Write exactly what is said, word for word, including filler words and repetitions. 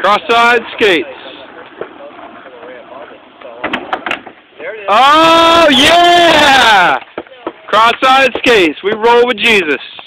Crosseyed Skates. Oh, yeah! Crosseyed Skates. We roll with Jesus.